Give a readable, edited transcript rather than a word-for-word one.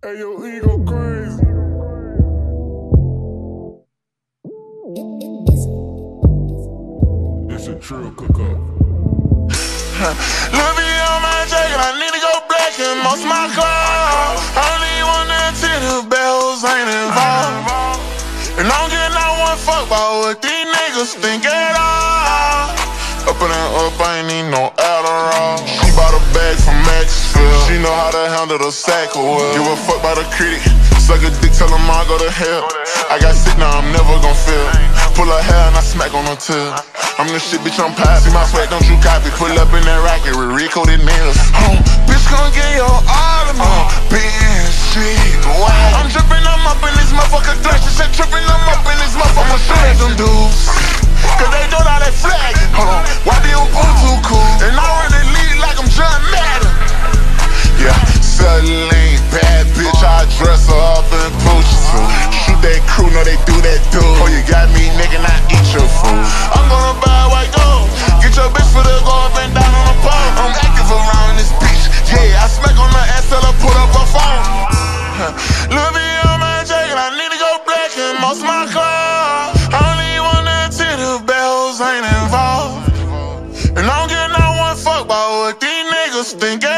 Hey, yo, ego crazy. It's a trill cook-up. Lil' B on my jacket, I need to go black and most my clothes. I don't even want that till the bells ain't involved. And I don't get not one fuck about what these niggas think at all. Up and up, I ain't need no Adderall. She bought a bag from Maxfield. She know how to handle the sack well. Give a fuck by the critic. Suck a dick, tell them I go to hell. I got sick, now I'm never gon' feel. Pull her hair and I smack on her tail. I'm the shit, bitch, I'm poppy. See my sweat, don't you copy. Pull up in that racket with recoded nails. Bitch, gon' get your all of me. Bitch, wow. I'm drippin', I'm up in this motherfucker. She said trippin', I'm up in this motherfucker. I'ma shoot at them dudes, cause they know how they flag. Why do you boo too cool? And I run the lead like I'm John Madden. Yeah, Celine, bad bitch, I dress her up in Gucci too. Shoot that crew, know they do that dude. Oh, you got me, nigga, now eat your food. I'm gonna buy white gold. Get your bitch for the go up and down on the pole. I'm active around this bitch. Yeah, I smack on her ass till I put up her phone. Lil' B on my jacket, I need to go black and most my clothes. I only want that till the bells ain't involved. And I don't get not one fuck about what these niggas think.